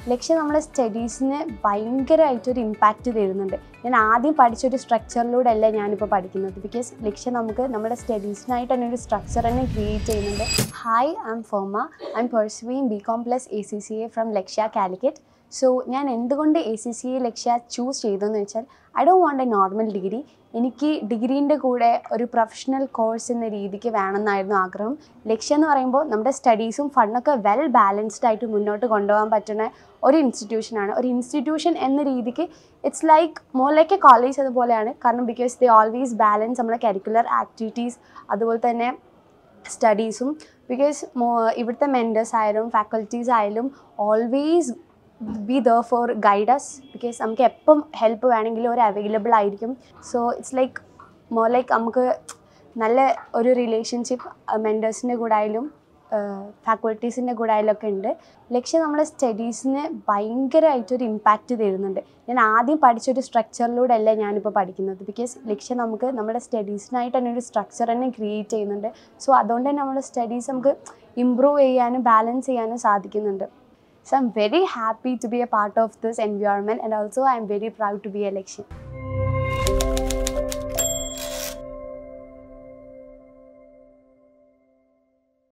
ലക്ഷ്യം നമ്മുടെ സ്റ്റഡീസിന് ഭയങ്കരമായിട്ടൊരു ഇമ്പാക്റ്റ് തരുന്നുണ്ട്. ഞാൻ ആദ്യം പഠിച്ചൊരു സ്ട്രക്ചറിലൂടെ അല്ല ഞാനിപ്പോൾ പഠിക്കുന്നത്. ബിക്കോസ് ലക്ഷ്യം നമുക്ക് നമ്മുടെ സ്റ്റഡീസിനായിട്ട് തന്നെ ഒരു സ്ട്രക്ചർ തന്നെ ക്രിയേറ്റ് ചെയ്യുന്നുണ്ട്. Hi, I am Farma. I am pursuing BCom ACCA from Lakshya Calicut. So ഞാൻ എന്തുകൊണ്ട് ACCA ലക്ഷ്യ ചൂസ് ചെയ്തതെന്ന് വെച്ചാൽ, I don't want a normal degree. എനിക്ക് ഡിഗ്രീൻ്റെ കൂടെ ഒരു പ്രൊഫഷണൽ കോഴ്സ് എന്ന രീതിക്ക് വേണമെന്നായിരുന്നു ആഗ്രഹം. ലക്ഷ്യം എന്ന് പറയുമ്പോൾ നമ്മുടെ സ്റ്റഡീസും ഫണ്ടൊക്കെ വെൽ ബാലൻസ്ഡ് ആയിട്ട് മുന്നോട്ട് കൊണ്ടുപോകാൻ പറ്റുന്ന ഒരു ഇൻസ്റ്റിറ്റ്യൂഷനാണ്. ഒരു ഇൻസ്റ്റിറ്റ്യൂഷൻ എന്ന രീതിക്ക് it's like more like a college അതുപോലെയാണ്. കാരണം ബിക്കോസ് ദേ ഓൾവേസ് ബാലൻസ് നമ്മുടെ കരിക്കുലർ ആക്ടിവിറ്റീസ് അതുപോലെ തന്നെ സ്റ്റഡീസും. ബിക്കോസ് ഇവിടുത്തെ മെൻറ്റേഴ്സ് ആയാലും ഫാക്കൽറ്റീസ് ആയാലും always be there for guide us, because നമുക്ക് എപ്പം ഹെൽപ്പ് വേണമെങ്കിലും ഒരു അവൈലബിൾ ആയിരിക്കും. So it's like more like നമുക്ക് നല്ല ഒരു റിലേഷൻഷിപ്പ് മെൻറ്റേഴ്സിൻ്റെ കൂടെ ആയാലും ഫാക്കൽറ്റീസിൻ്റെ കൂടെ ആയാലും ഒക്കെ ഉണ്ട്. ലക്ഷ്യം നമ്മുടെ സ്റ്റഡീസിന് ഭയങ്കരമായിട്ടൊരു ഇമ്പാക്റ്റ് തരുന്നുണ്ട്. ഞാൻ ആദ്യം പഠിച്ചൊരു സ്ട്രക്ചറിലൂടെ അല്ല ഞാനിപ്പോൾ പഠിക്കുന്നത്. ബിക്കോസ് ലക്ഷ്യം നമുക്ക് നമ്മുടെ സ്റ്റഡീസിനായിട്ട് തന്നെ ഒരു സ്ട്രക്ചർ തന്നെ ക്രിയേറ്റ് ചെയ്യുന്നുണ്ട്. സോ അതുകൊണ്ട് തന്നെ നമ്മുടെ സ്റ്റഡീസ് നമുക്ക് ഇമ്പ്രൂവ് ചെയ്യാനും ബാലൻസ് ചെയ്യാനും സാധിക്കുന്നുണ്ട്. So I'm very happy to be a part of this environment, and also I'm very proud to be a Lakshya.